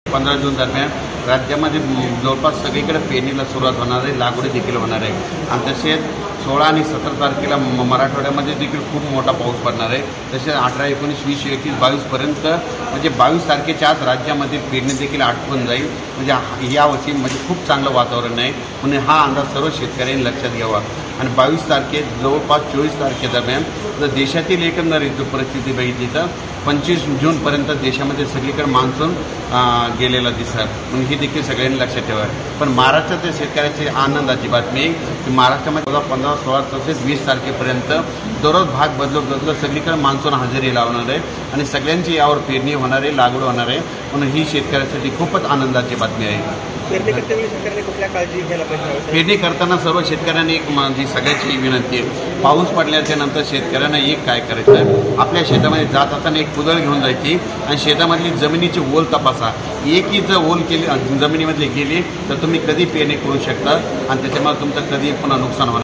15 जून दरम्यान राज्यामध्ये जवळपास सगळीकडे पेरणीला सुरुवात होणार आहे, लागवडी देखील होणार आहे आणि तसेच 16 आणि 17 तारखेला मराठवाड्यामध्ये देखील खूप मोठा पाऊस पडणार आहे। तसेच 18, 19, 20, 21, 22पर्यंत म्हणजे 22 तारखेच्या आत राज्यामध्ये पेरणी देखील आटपून जाईल। म्हणजे यावर्षी म्हणजे खूप चांगलं वातावरण आहे म्हणून हा अंदाज सर्व शेतकऱ्यांनी लक्षात घ्यावा। आणि 22 तारखे जवळपास 24 तारखेदरम्यान जर देशातील एकंदरीत परिस्थिती बघितली तर 25 जूनपर्यंत देशामध्ये सगळीकडे मान्सून गेलेला दिसतात म्हणून ही देखील सगळ्यांनी लक्षात ठेवा। पण महाराष्ट्रातील शेतकऱ्याची आनंदाची बातमी की महाराष्ट्रामध्ये 15, 16 तसेच 20 तारखेपर्यंत दररोज भाग बदलत सगळीकडे मान्सून हजेरी लावणार आहे आणि सगळ्यांची यावर पेरणी होणार आहे, लागवड होणार आहे म्हणून ही शेतकऱ्यासाठी खूपच आनंदाची बातमी आहे। पेरणी करताना सर्व शेतकऱ्यांनी एक माझी सगळ्याची विनंती आहे, पाऊस पडल्याच्या नंतर शेतकऱ्यांना एक काय करायचं, आपल्या शेतामध्ये जात असताना एक कुदळ घेऊन जायची आणि शेतामधली जमिनीची ओल तपासा। एकही जर ओल केली जमिनीमधली गेली तर तुम्ही कधी पेरणी करू शकता आणि त्याच्यामुळे तुमचं कधी पुन्हा नुकसान होणार।